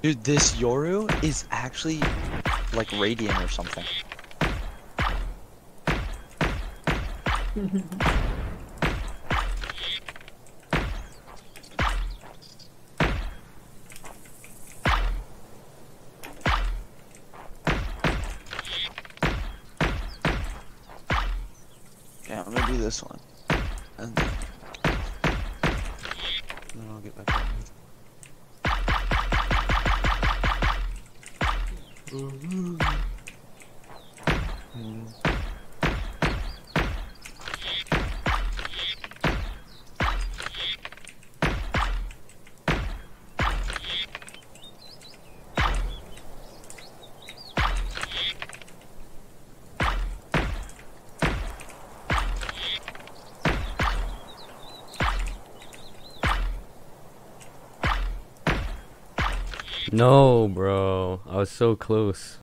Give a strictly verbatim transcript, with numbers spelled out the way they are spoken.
Dude, this Yoru is actually like radiant or something. Yeah, I'm gonna do this one. And then, then I'll get back on. Mm. No, bro. I was so close.